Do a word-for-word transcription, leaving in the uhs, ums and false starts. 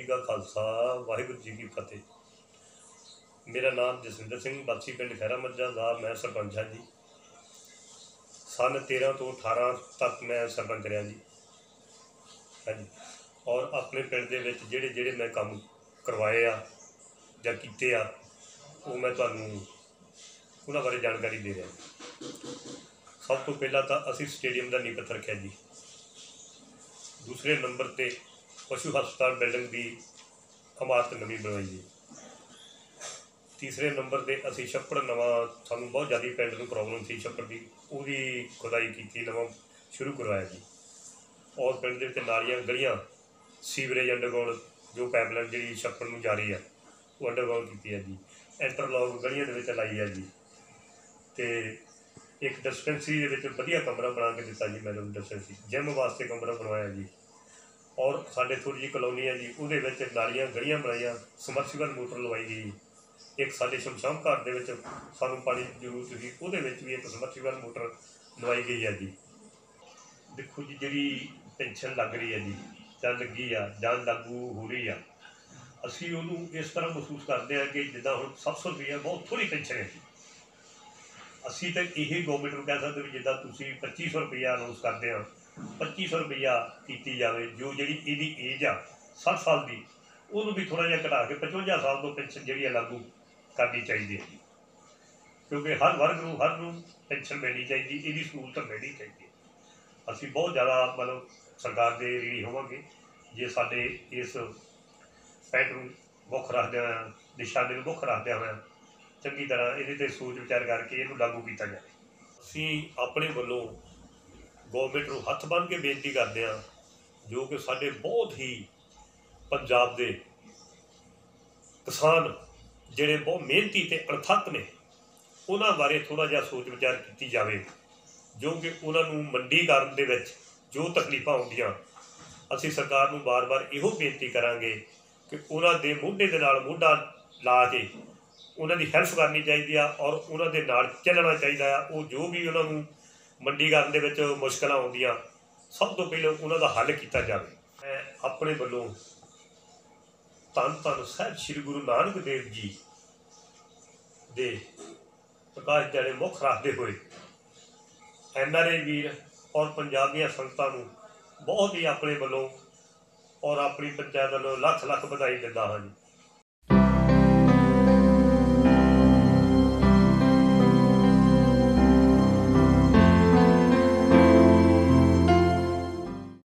जी का खालसा वाहिगुरू जी की फतेह। मेरा नाम जसविंदर सिंह बासी पिंड खैरा मज्जा दा मैं सरपंच हाँ जी। सन तेरह तो अठारह तक मैं सरपंच रहा जी। हाँ जी। और अपने पिंड दे विच जिहड़े जिहड़े मैं काम करवाए आ जां कीते आ वो मैं तुहानूं उन्हां बारे जानकारी दे रहा। सब तो पहला तो असीं स्टेडियम का नींह पत्थर रखिया जी। दूसरे नंबर ते पशु हस्पताल बिल्डिंग की इमारत नवीं बनवाई जी। तीसरे नंबर ते असीं छप्पड़ नवा सानूं बहुत ज़्यादा पिंड नूं प्रॉब्लम थी छप्पड़ की उसकी खुदाई की नवा शुरू करवाया जी। और पिंड दे विच नालियां गलियां सीवरेज अंडरग्राउंड जो पाइपलाइन जी छप्पड़ नूं जा रही है वो अंडरग्राउंड की है जी। इंटरलॉक गलियां दे विच लाई है जी। तो एक डिस्पेंसरी दे विच वधिया कमरा बना के दिता जी। मैडम डिस्पेंसरी जिम वास्ते कमरा बनवाया जी। और साढ़े थोड़ी जी कलोनी है जी उहदे विच नालियां गलियां बनाईयां समरसीबल मोटर लवाई गई। एक साढ़े शमशान घाट दे विच सानूं पानी की जरूरत थी उहदे विच भी एक समरसीबल मोटर लवाई गई है जी। देखो जी जिहड़ी पेंशन लग रही है जी जां लगी आ जां लागू हो रही आ असीं उहनूं इस तरह महसूस करते हैं कि जिद्दां हुण सत्त सौ रुपया बहुत थोड़ी पेंशन है जी। असीं तो यही गौरमेंट नूं कह सकते भी जिद्दां तुसीं पच्ची सौ रुपया अनाउंस करते हैं पच्ची सौ रुपया की जाए जो जी इहदी एज आ सठ साल की उन्होंने भी थोड़ा जिहा घटा के पचवंजा साल तो पेंशन जी लागू करनी चाहिए है। क्योंकि हर वर्ग नूं हर नूं पेंशन मिलनी चाहिए इसकी सहूलत मिलनी चाहिए। असीं बहुत ज़्यादा मतलब सरकार के ऋणी होवांगे जे साडे इस पैंट नूं मुख रखदिआं निशाने नूं मुख रखदिआं होइआं चंगी तरह इहदे ते सोच विचार करके इहनूं लागू किया जाए। असीं अपने वल्लों गौरमेंट नूं हत्थ बन के बेनती करते हैं जो कि साडे बहुत ही पंजाब दे किसान जिहड़े बहुत मेहनती ते अणथक ने उन्हां बारे थोड़ा जिहा सोच विचार की जाए जो कि उन्होंने मंडीकरण दे विच जो तकलीफां आउंदियां असीं सरकार नूं बार बार इहो बेनती करांगे कि उन्हां दे मोढे दे नाल मोढा ला के उन्हां दी हैल्प करनी चाहिए आ और उन्हां दे नाल चलना चाहिए आ। वो जो भी उन्होंने मंडीकरण दे विच मुश्किलां आउंदियां सब तो पहले उन्हां दा हल किया जाए। मैं अपने वल्लों धन धन साहिब श्री गुरु नानक देव जी दे प्रकाश दिहाड़े मुख रखते हुए एन आर आई वीर और पंजाब दी संगतां नूं बहुत ही अपने वल्लों और अपनी पंचायत वल्लों लख लख बधाई दिंदा हाँ जी।